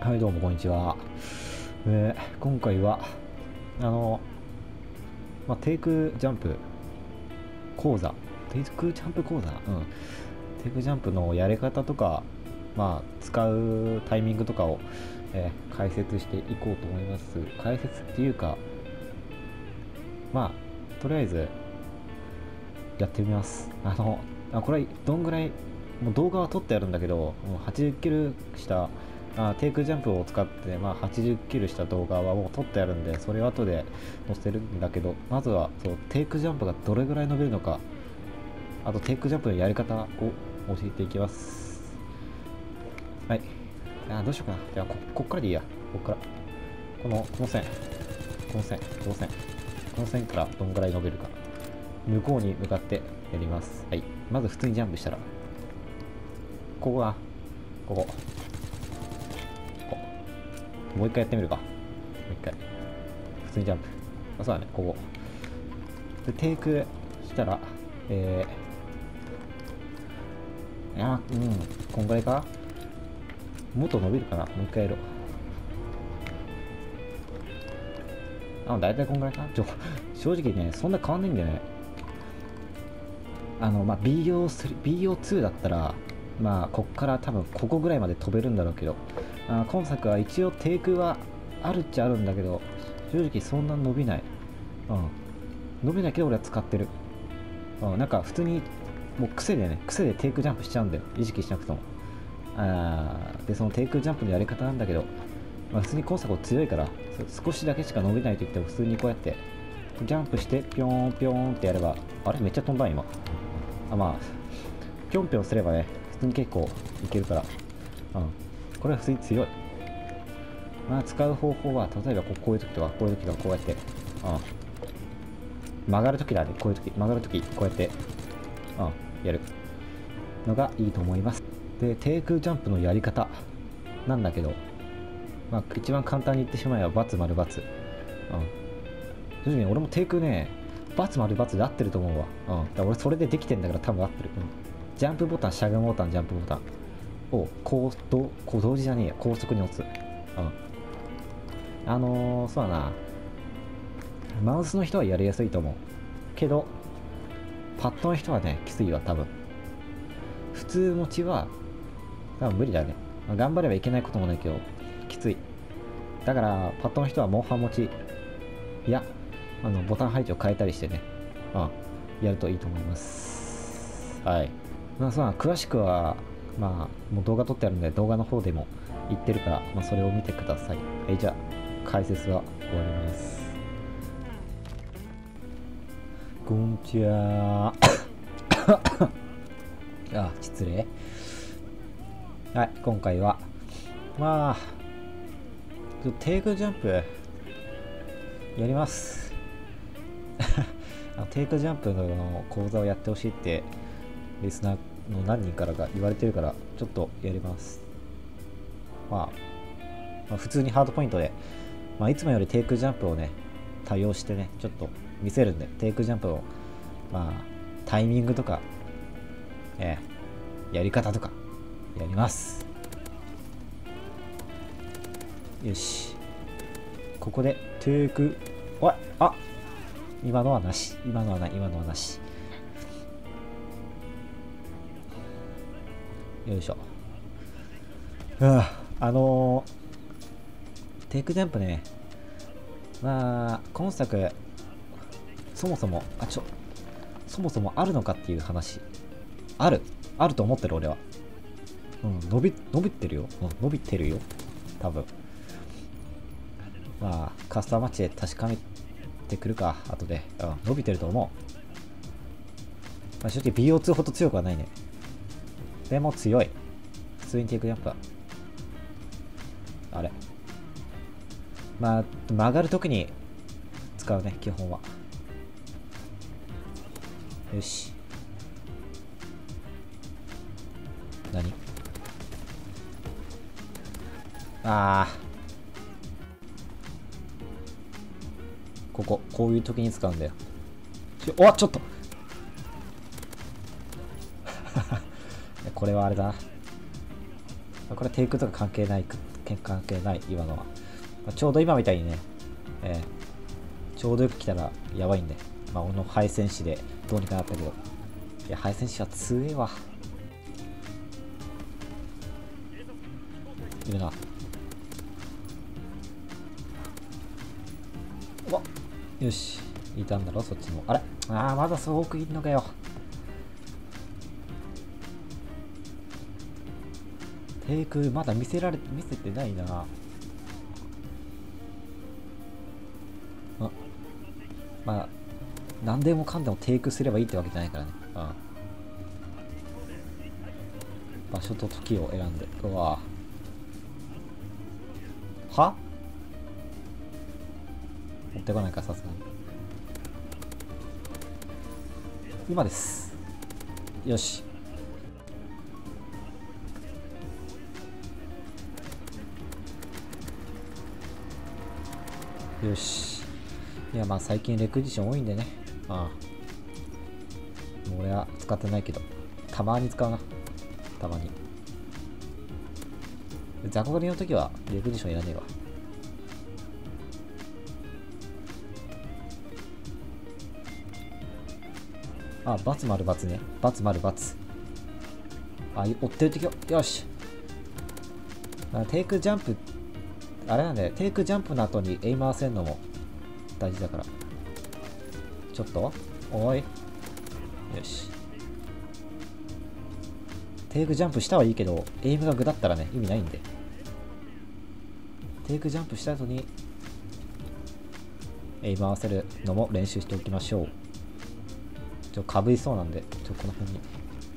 はい、どうもこんにちは。今回はテイクジャンプ講座、テイクジャンプ講座、テイクジャンプのやり方とか、使うタイミングとかを、解説していこうと思います。解説っていうか、とりあえずやってみます。これどんぐらい、もう動画は撮ってあるんだけど、もう80キルしたテイクジャンプを使って、80キルした動画はもう撮ってあるんで、それを後で載せるんだけど、まずはそうテイクジャンプがどれぐらい伸びるのか、あとテイクジャンプのやり方を教えていきます。はい。どうしようかな。じゃあこっからでいいや。こっから。この線。この線からどんぐらい伸びるか。向こうに向かってやります。はい。まず普通にジャンプしたら。ここ。もう一回やってみるか。もう一回。普通にジャンプ。そうだね、ここ。で、テイクしたら、こんぐらいか。もっと伸びるかな。もう一回やろう。だいたいこんぐらいか。正直ね、そんな変わんないんだよね。BO2 だったら、こっから多分ここぐらいまで飛べるんだろうけど、今作は一応テイクはあるっちゃあるんだけど、正直そんな伸びない。伸びないけど俺は使ってる。なんか普通に、もう癖でテイクジャンプしちゃうんだよ。意識しなくても。で、そのテイクジャンプのやり方なんだけど、普通に今作強いから、少しだけしか伸びないと言っても普通にこうやって、ジャンプして、ぴょーんぴょーんってやれば、あれめっちゃ飛んだ今。ぴょんぴょんすればね、普通に結構いけるから、これは普通に強い。使う方法は、例えばこういう時とか、こういう時とかこうやって、曲がる時だね、こういう時、曲がる時、こうやって、やるのがいいと思います。で、テイクジャンプのやり方なんだけど、一番簡単に言ってしまえば、×丸×。正直ね、俺もテイクね、×丸×で合ってると思うわ。だから俺それでできてんだから多分合ってる。ジャンプボタン、しゃがむボタン、ジャンプボタンを同時じゃねえや、高速に押す。そうだな。マウスの人はやりやすいと思う。けど、パッドの人はね、きついわ、多分。普通持ちは、多分無理だね。頑張ればいけないこともないけど、きつい。だから、パッドの人はモンハン持ち、いや、ボタン配置を変えたりしてね、やるといいと思います。はい。詳しくは、もう動画撮ってあるんで、動画の方でも言ってるから、それを見てください。はい、じゃあ、解説は終わります。こんにちは。失礼。はい、今回は、テイクジャンプ、やります。テイクジャンプの講座をやってほしいって、リスナーの何人からか言われてるから、ちょっとやります。普通にハードポイントで、いつもよりテイクジャンプをね、多用してね、ちょっと見せるんで、テイクジャンプを、タイミングとか、やり方とか、やります。よし。ここで、テイク、今のはなし。今のはなし。よいしょ。テイクジャンプね、今作、そもそもあるのかっていう話。あると思ってる俺は。伸びてるよ。伸びてるよ。多分。カスタマッチで確かめてくるか、後で。伸びてると思う。正直 BO2 ほど強くはないね。でも強い。普通にテイクジャンプは。あれ。曲がるときに使うね、基本は。よし。何？こういう時に使うんだよ。ちょっとこれはあれだな。 これテイクとか関係ない今のは、ちょうど今みたいにね、ちょうどよく来たらやばいんで、俺の敗戦士でどうにかなったけど、いや敗戦士は強えわ。いるな。うわよし、いたんだろそっちも。あれ、まだそう奥いんのかよ。テイクまだ見せてないな。何でもかんでもテイクすればいいってわけじゃないからね。場所と時を選んで。うわは持ってこないか、さすがに。今です。よし。よし。いや、最近レクジション多いんでね。もう俺は使ってないけど、たまに使うな。たまに。雑魚狩りの時はレクジションいらねえわ。×丸×ね。×丸×。追ってる敵を。よし。テイクジャンプ、あれなんだよ。テイクジャンプの後にエイム合わせるのも大事だから。ちょっとおい。よし。テイクジャンプしたはいいけど、エイムがグだったらね、意味ないんで。テイクジャンプした後にエイム合わせるのも練習しておきましょう。かぶりそうなんで、この辺に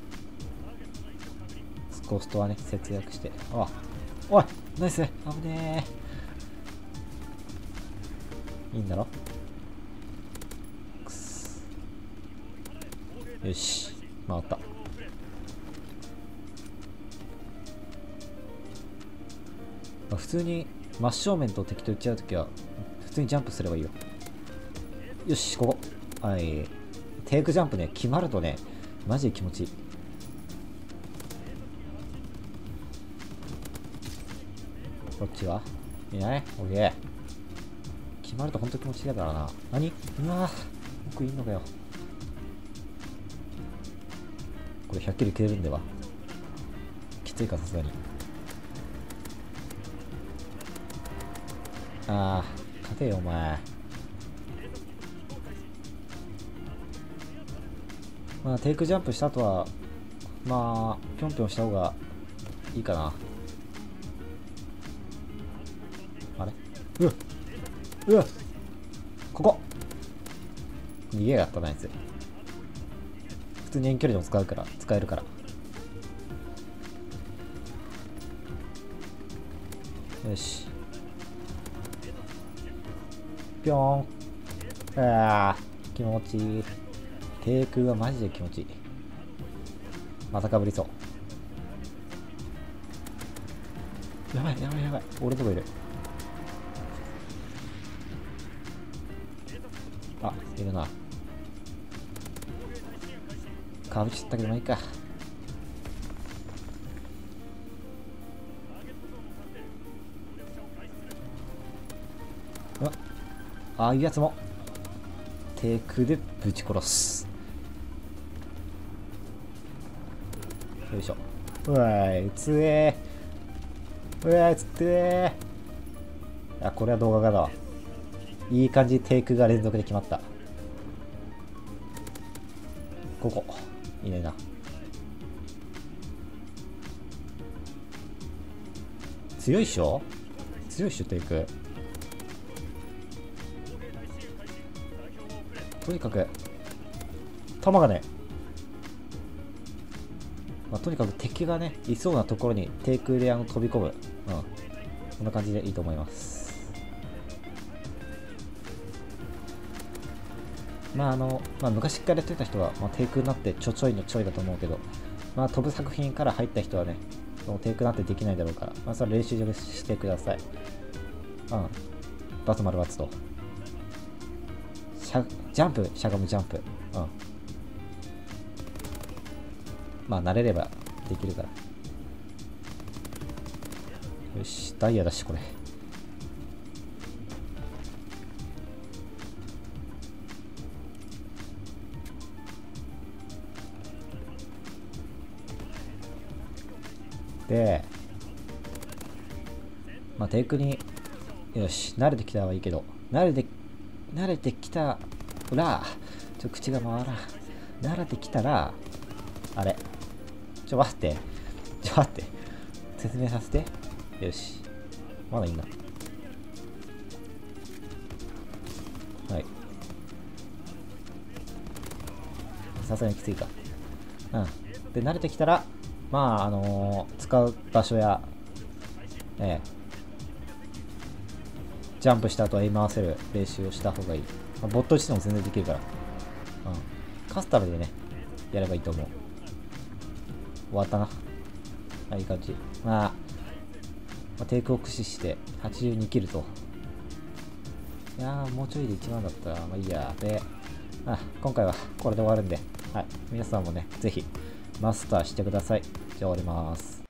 コストはね節約して。おいナイス、危ねえ。いいんだろ。よし、回った。普通に真正面と敵と打ち合うときは普通にジャンプすればいいよ。よし、ここ。テイクジャンプね、決まるとねマジで気持ちいい。こっちはいない。オッケー。決まるとほんと気持ちいいだからな。何、うわ僕いいのかよ。これ100キル切れるんではきついか、さすがに。勝てよお前。テイクジャンプした後はぴょんぴょんした方がいいかな。あれ、うわここ逃げがあったな、やつ。普通に遠距離でも使えるから。よし、ぴょーん。気持ちいい。低空はマジで気持ちいい。またかぶりそう。やばい。俺のとこいる。いるな。かぶっちゃったけどもいいか。ああいうやつも低空でぶち殺す。よいしょ。うわい、つえー。うわい、つってー。これは動画がだわ。いい感じにテイクが連続で決まった。ここいないな。強いっしょテイク。とにかく弾がね、とにかく敵がねいそうなところにテイクレアを飛び込む。こんな感じでいいと思います。昔からやってた人は、テイクになってちょいのちょいだと思うけど、飛ぶ作品から入った人はねテイクなんてできないだろうから、それ練習してください。バツ丸バツとジャンプ、しゃがむジャンプ。慣れればできるから。 よし、ダイヤだしこれ。で、まあテイクに、よし、慣れてきたはいいけど、慣れてきたら、口が回らん。慣れてきたら、あれ、待って、説明させて。よし、まだいいんだ。はい。さすがにきついか。うん。で、慣れてきたら、まあ、使う場所や、ジャンプした後は言い回せる練習をした方がいい。まあ、ボット打ちでも全然できるから。うん。カスタムでね、やればいいと思う。終わったな。あ、いい感じ。まあ、テイクを駆使して82キルと。いやー、もうちょいで1万だったら、まあいいや。で、今回はこれで終わるんで、はい。皆さんもね、ぜひマスターしてください。じゃあ終わります。